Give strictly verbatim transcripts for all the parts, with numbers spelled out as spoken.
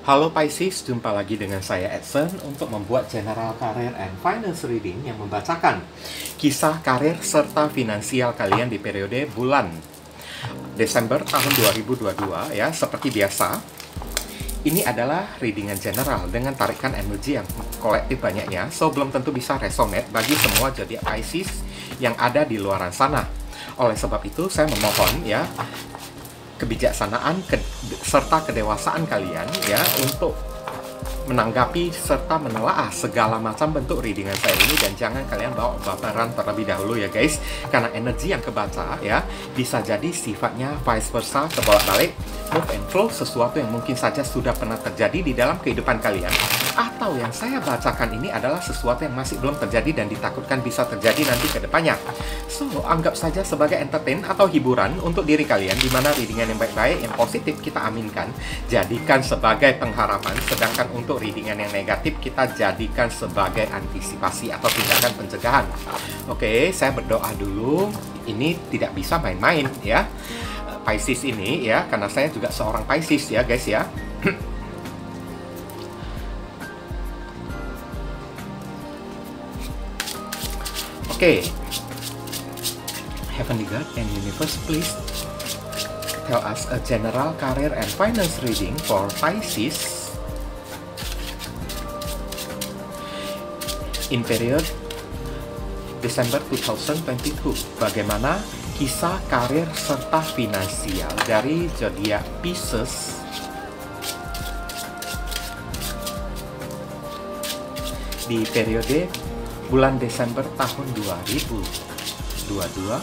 Halo Pisces, jumpa lagi dengan saya Edson untuk membuat General Career and Finance Reading yang membacakan kisah karir serta finansial kalian di periode bulan Desember tahun dua ribu dua puluh dua ya. Seperti biasa, ini adalah readingan general dengan tarikan energi yang kolektif banyaknya, so belum tentu bisa resonate bagi semua zodiak Pisces yang ada di luaran sana. Oleh sebab itu, saya memohon ya kebijaksanaan ke, serta kedewasaan kalian ya untuk menanggapi serta menelaah segala macam bentuk readingan saya ini, dan jangan kalian bawa baperan terlebih dahulu ya guys, karena energi yang kebaca ya bisa jadi sifatnya vice versa, kebolak-balik, move and flow, sesuatu yang mungkin saja sudah pernah terjadi di dalam kehidupan kalian, atau yang saya bacakan ini adalah sesuatu yang masih belum terjadi dan ditakutkan bisa terjadi nanti ke depannya. So, anggap saja sebagai entertain atau hiburan untuk diri kalian, di mana readingan yang baik-baik, yang positif kita aminkan, jadikan sebagai pengharapan, sedangkan untuk readingan yang negatif kita jadikan sebagai antisipasi atau tindakan pencegahan. Oke, saya berdoa dulu. Ini tidak bisa main-main ya, Pisces ini ya, karena saya juga seorang Pisces ya guys ya. Oke, Heavenly God and Universe, please tell us a general career and finance reading for Pisces in period Desember dua ribu dua puluh dua. Bagaimana kisah karir serta finansial dari zodiak Pisces di periode bulan Desember tahun dua ribu dua puluh dua.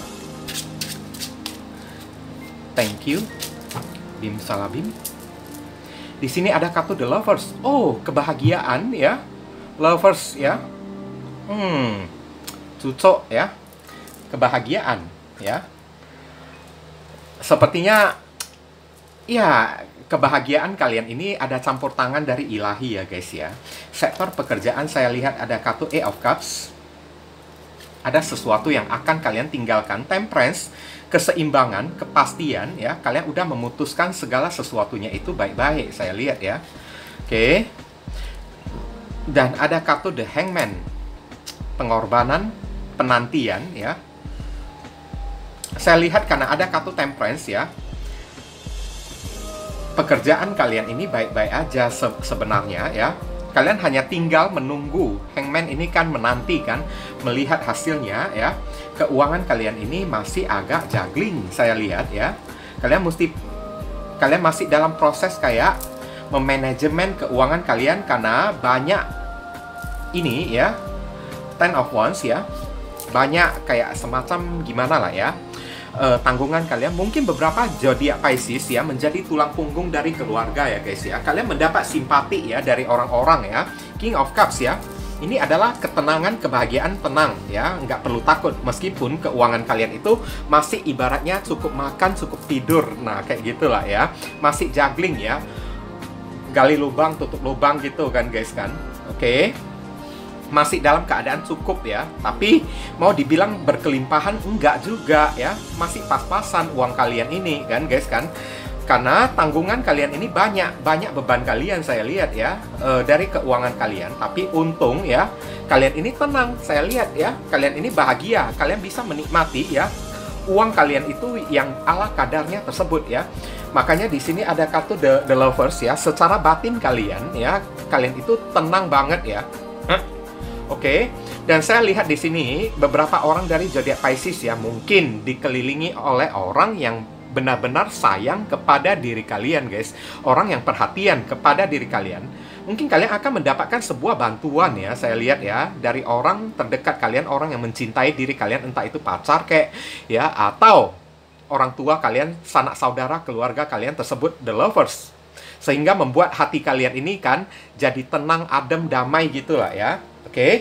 Thank you, Bim Salabim. Di sini ada kartu The Lovers. Oh, kebahagiaan ya, Lovers ya. Hmm, cocok ya, kebahagiaan ya. Sepertinya ya, kebahagiaan kalian ini ada campur tangan dari ilahi ya guys ya. Sektor pekerjaan saya lihat ada kartu Eight of Cups. Ada sesuatu yang akan kalian tinggalkan, temperance, keseimbangan, kepastian ya. Kalian udah memutuskan segala sesuatunya itu baik-baik, saya lihat ya. Oke. Dan ada kartu The Hangman. Pengorbanan, penantian ya. Saya lihat karena ada kartu temperance ya, pekerjaan kalian ini baik-baik aja se sebenarnya ya. Kalian hanya tinggal menunggu. Hangman ini kan menanti kan, melihat hasilnya ya. Keuangan kalian ini masih agak juggling saya lihat ya. Kalian mesti kalian masih dalam proses kayak memanajemen keuangan kalian, karena banyak ini ya, Ten of Wands ya, banyak kayak semacam gimana lah ya, uh, tanggungan kalian. Mungkin beberapa zodiak Pisces ya menjadi tulang punggung dari keluarga ya guys ya. Kalian mendapat simpati ya dari orang-orang ya. King of Cups ya, ini adalah ketenangan, kebahagiaan, tenang ya, nggak perlu takut meskipun keuangan kalian itu masih ibaratnya cukup makan, cukup tidur, nah kayak gitulah ya, masih juggling ya, gali lubang, tutup lubang gitu kan guys kan. Oke, masih dalam keadaan cukup ya, tapi mau dibilang berkelimpahan enggak juga ya, masih pas-pasan uang kalian ini kan guys kan, karena tanggungan kalian ini banyak, banyak beban kalian saya lihat ya, e, dari keuangan kalian. Tapi untung ya, kalian ini tenang saya lihat ya, kalian ini bahagia, kalian bisa menikmati ya uang kalian itu yang ala kadarnya tersebut ya. Makanya di sini ada kartu The, The Lovers ya, secara batin kalian ya, kalian itu tenang banget ya. Hah? Oke, okay. Dan saya lihat di sini beberapa orang dari zodiak Pisces ya, mungkin dikelilingi oleh orang yang benar-benar sayang kepada diri kalian guys, orang yang perhatian kepada diri kalian. Mungkin kalian akan mendapatkan sebuah bantuan ya, saya lihat ya, dari orang terdekat kalian, orang yang mencintai diri kalian, entah itu pacar kek ya, atau orang tua kalian, sanak saudara, keluarga kalian tersebut, The Lovers, sehingga membuat hati kalian ini kan jadi tenang, adem, damai gitulah ya. Oke, okay.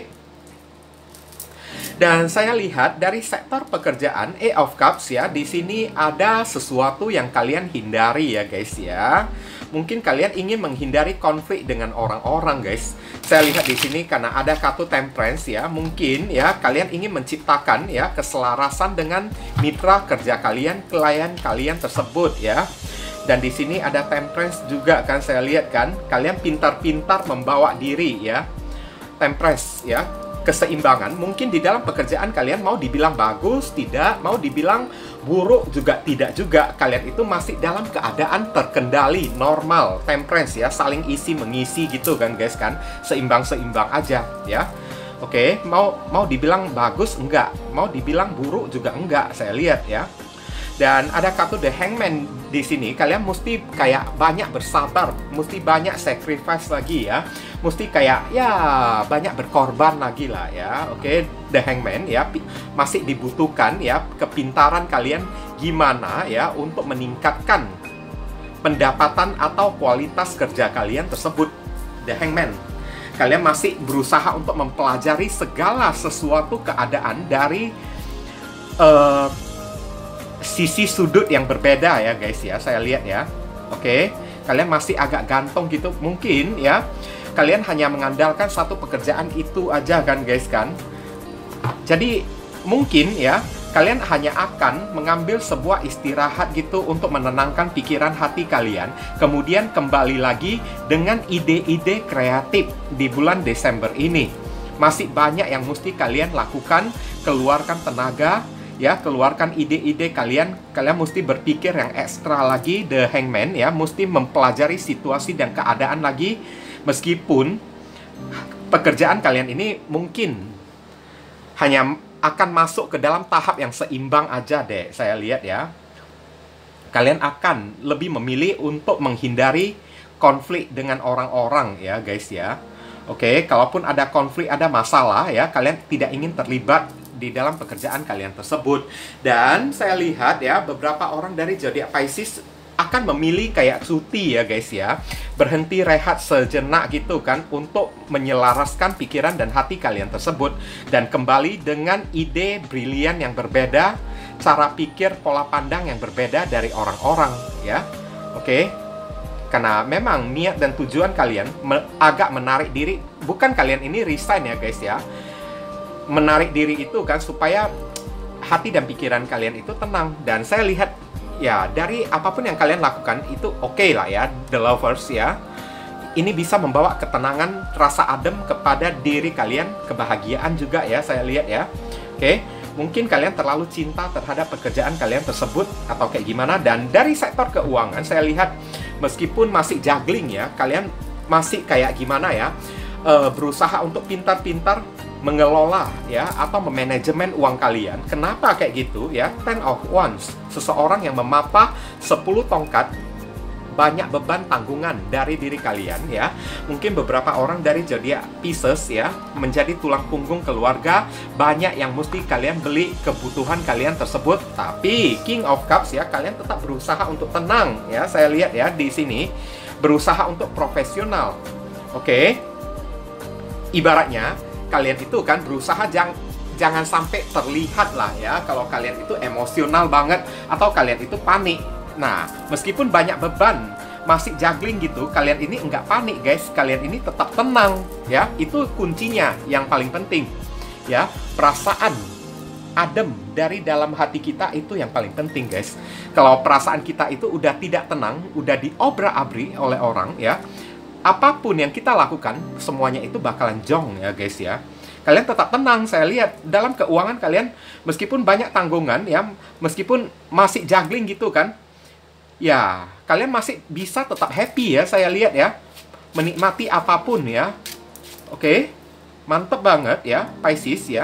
Dan saya lihat dari sektor pekerjaan Eight of Cups ya, di sini ada sesuatu yang kalian hindari ya guys ya. Mungkin kalian ingin menghindari konflik dengan orang-orang guys. Saya lihat di sini karena ada kartu Temperance ya, mungkin ya kalian ingin menciptakan ya keselarasan dengan mitra kerja kalian, klien kalian tersebut ya. Dan di sini ada Temperance juga kan, saya lihat kan. Kalian pintar-pintar membawa diri ya. Temperance ya, keseimbangan. Mungkin di dalam pekerjaan kalian mau dibilang bagus, tidak. Mau dibilang buruk juga, tidak juga. Kalian itu masih dalam keadaan terkendali, normal. Temperance ya, saling isi mengisi gitu kan guys kan. Seimbang-seimbang aja ya. Oke, mau mau dibilang bagus enggak, mau dibilang buruk juga enggak, saya lihat ya. Dan ada kartu The Hangman di sini, kalian mesti kayak banyak bersabar, mesti banyak sacrifice lagi ya. Mesti kayak ya banyak berkorban lagi lah ya. Oke, The Hangman ya masih dibutuhkan ya kepintaran kalian gimana ya untuk meningkatkan pendapatan atau kualitas kerja kalian tersebut. The Hangman. Kalian masih berusaha untuk mempelajari segala sesuatu keadaan dari uh, sisi sudut yang berbeda ya guys ya, saya lihat ya. Oke, kalian masih agak gantung gitu mungkin ya. Kalian hanya mengandalkan satu pekerjaan itu aja kan guys kan. Jadi mungkin ya kalian hanya akan mengambil sebuah istirahat gitu untuk menenangkan pikiran hati kalian. Kemudian kembali lagi dengan ide-ide kreatif di bulan Desember ini. Masih banyak yang mesti kalian lakukan, keluarkan tenaga, ya, keluarkan ide-ide kalian. Kalian mesti berpikir yang ekstra lagi, The Hangman ya, mesti mempelajari situasi dan keadaan lagi. Meskipun pekerjaan kalian ini mungkin hanya akan masuk ke dalam tahap yang seimbang aja deh, saya lihat ya. Kalian akan lebih memilih untuk menghindari konflik dengan orang-orang ya guys ya. Oke, kalaupun ada konflik, ada masalah ya, kalian tidak ingin terlibat di dalam pekerjaan kalian tersebut. Dan saya lihat ya, beberapa orang dari zodiak Pisces akan memilih kayak cuti ya guys ya, berhenti rehat sejenak gitu kan, untuk menyelaraskan pikiran dan hati kalian tersebut, dan kembali dengan ide brilian yang berbeda, cara pikir, pola pandang yang berbeda dari orang-orang ya. Oke, karena memang niat dan tujuan kalian me agak menarik diri, bukan kalian ini resign ya guys ya, menarik diri itu kan supaya hati dan pikiran kalian itu tenang. Dan saya lihat ya, dari apapun yang kalian lakukan itu oke okay lah ya, The Lovers ya. Ini bisa membawa ketenangan, rasa adem kepada diri kalian, kebahagiaan juga ya, saya lihat ya. Oke, okay. Mungkin kalian terlalu cinta terhadap pekerjaan kalian tersebut atau kayak gimana. Dan dari sektor keuangan, saya lihat meskipun masih juggling ya, kalian masih kayak gimana ya, uh, berusaha untuk pintar-pintar mengelola ya, atau memanajemen uang kalian. Kenapa kayak gitu ya? Ten of Wands, seseorang yang memapah sepuluh tongkat, banyak beban tanggungan dari diri kalian ya. Mungkin beberapa orang dari zodiak Pisces ya, menjadi tulang punggung keluarga, banyak yang mesti kalian beli kebutuhan kalian tersebut. Tapi King of Cups ya, kalian tetap berusaha untuk tenang ya. Saya lihat ya di sini berusaha untuk profesional. Oke. Ibaratnya kalian itu kan berusaha jangan jangan sampai terlihat lah ya kalau kalian itu emosional banget atau kalian itu panik. Nah, meskipun banyak beban, masih juggling gitu, kalian ini enggak panik guys, kalian ini tetap tenang ya. Itu kuncinya yang paling penting ya. Perasaan adem dari dalam hati kita itu yang paling penting guys. Kalau perasaan kita itu udah tidak tenang, udah diobrak-abrik oleh orang ya, apapun yang kita lakukan, semuanya itu bakalan jong ya guys ya. Kalian tetap tenang, saya lihat dalam keuangan kalian, meskipun banyak tanggungan ya, meskipun masih juggling gitu kan, ya kalian masih bisa tetap happy ya, saya lihat ya, menikmati apapun ya. Oke, mantep banget ya Pisces ya.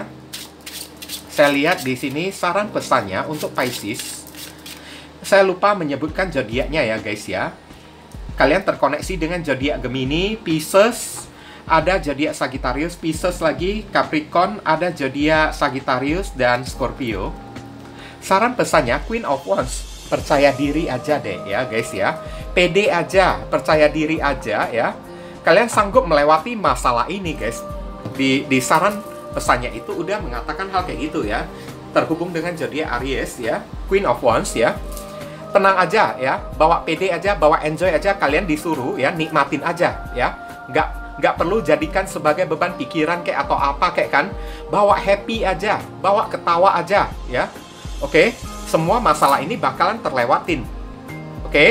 Saya lihat di sini saran pesannya untuk Pisces. Saya lupa menyebutkan zodiaknya ya guys ya. Kalian terkoneksi dengan zodiak Gemini, Pisces, ada zodiak Sagittarius, Pisces lagi, Capricorn, ada zodiak Sagittarius dan Scorpio. Saran pesannya Queen of Wands, percaya diri aja deh ya guys ya. Pede aja, percaya diri aja ya. Kalian sanggup melewati masalah ini guys. Di, di saran pesannya itu udah mengatakan hal kayak gitu ya. Terhubung dengan zodiak Aries ya, Queen of Wands ya. Tenang aja ya, bawa pede aja, bawa enjoy aja, kalian disuruh ya, nikmatin aja ya. Nggak, nggak perlu jadikan sebagai beban pikiran kayak atau apa kayak kan. Bawa happy aja, bawa ketawa aja ya. Oke, semua masalah ini bakalan terlewatin. Oke,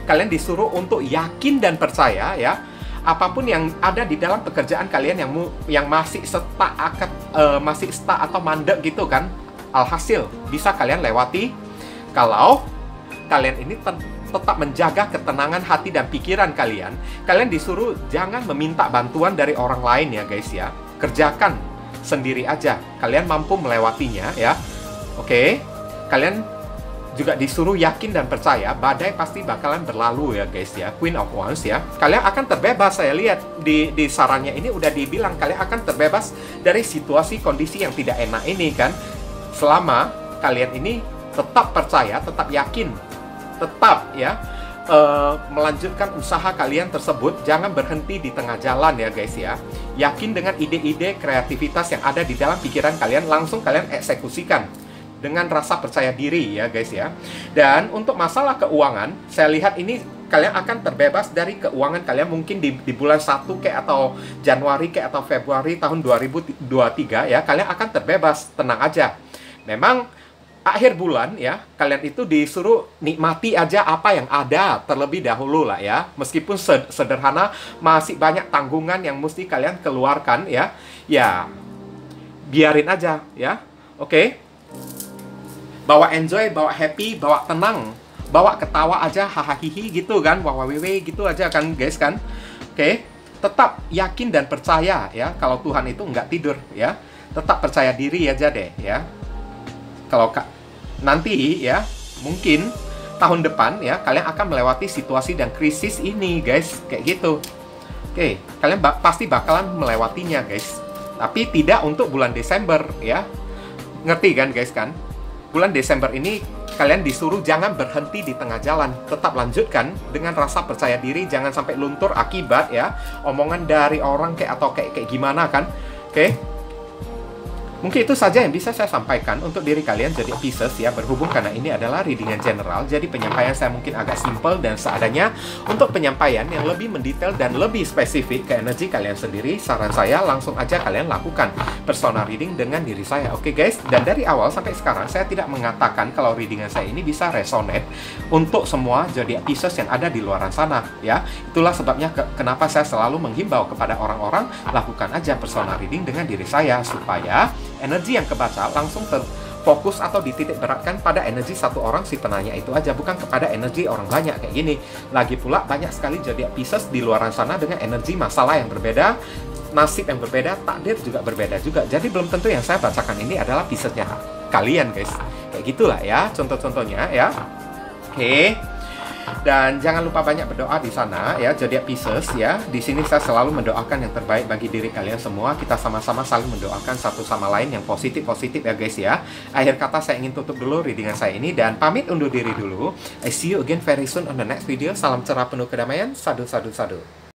kalian disuruh untuk yakin dan percaya ya. Apapun yang ada di dalam pekerjaan kalian yang mu, yang masih stuck akad uh, masih stuck atau mandek gitu kan, alhasil bisa kalian lewati kalau kalian ini tetap menjaga ketenangan hati dan pikiran kalian. Kalian disuruh jangan meminta bantuan dari orang lain ya guys ya. Kerjakan sendiri aja. Kalian mampu melewatinya ya. Oke. Kalian juga disuruh yakin dan percaya badai pasti bakalan berlalu ya guys ya. Queen of Wands ya. Kalian akan terbebas, saya lihat di di sarannya ini udah dibilang kalian akan terbebas dari situasi kondisi yang tidak enak ini kan. Selama kalian ini tetap percaya, tetap yakin, tetap ya uh, melanjutkan usaha kalian tersebut, jangan berhenti di tengah jalan ya guys ya. Yakin dengan ide-ide kreativitas yang ada di dalam pikiran kalian, langsung kalian eksekusikan dengan rasa percaya diri ya guys ya. Dan untuk masalah keuangan, saya lihat ini kalian akan terbebas dari keuangan kalian mungkin di, di bulan satu kayak atau Januari kayak atau Februari tahun dua ribu dua puluh tiga ya. Kalian akan terbebas, tenang aja. Memang akhir bulan ya, kalian itu disuruh nikmati aja apa yang ada terlebih dahulu lah ya. Meskipun sederhana, masih banyak tanggungan yang mesti kalian keluarkan ya. Ya, biarin aja ya. Oke. Bawa enjoy, bawa happy, bawa tenang, bawa ketawa aja, hahaha gitu kan, wawawewe gitu aja kan guys kan. Oke, tetap yakin dan percaya ya kalau Tuhan itu nggak tidur ya. Tetap percaya diri aja deh ya. Kalau nanti ya, mungkin tahun depan ya, kalian akan melewati situasi dan krisis ini guys, kayak gitu. Oke, kalian ba pasti bakalan melewatinya guys. Tapi tidak untuk bulan Desember ya. Ngerti kan guys kan? Bulan Desember ini kalian disuruh jangan berhenti di tengah jalan, tetap lanjutkan dengan rasa percaya diri, jangan sampai luntur akibat ya omongan dari orang kayak atau kayak kayak gimana kan. Oke. Mungkin itu saja yang bisa saya sampaikan untuk diri kalian jadi Pisces ya, berhubung karena ini adalah readingan general, jadi penyampaian saya mungkin agak simple dan seadanya. Untuk penyampaian yang lebih mendetail dan lebih spesifik ke energi kalian sendiri, saran saya langsung aja kalian lakukan personal reading dengan diri saya, oke guys? Dan dari awal sampai sekarang saya tidak mengatakan kalau readingan saya ini bisa resonate untuk semua zodiak Pisces yang ada di luar sana ya. Itulah sebabnya ke kenapa saya selalu menghimbau kepada orang-orang lakukan aja personal reading dengan diri saya supaya energi yang kebaca langsung terfokus atau dititik beratkan pada energi satu orang si penanya itu aja, bukan kepada energi orang banyak kayak gini. Lagi pula banyak sekali zodiak Pisces di luar sana dengan energi masalah yang berbeda, nasib yang berbeda, takdir juga berbeda juga. Jadi belum tentu yang saya bacakan ini adalah Piscesnya kalian guys. Kayak gitulah ya contoh-contohnya ya. Oke. Dan jangan lupa banyak berdoa di sana ya, zodiak Pisces ya. Di sini saya selalu mendoakan yang terbaik bagi diri kalian semua. Kita sama-sama saling mendoakan satu sama lain yang positif-positif ya guys ya. Akhir kata saya ingin tutup dulu readingan saya ini dan pamit undur diri dulu. I see you again very soon on the next video. Salam cerah penuh kedamaian. Sadu sadu sadu.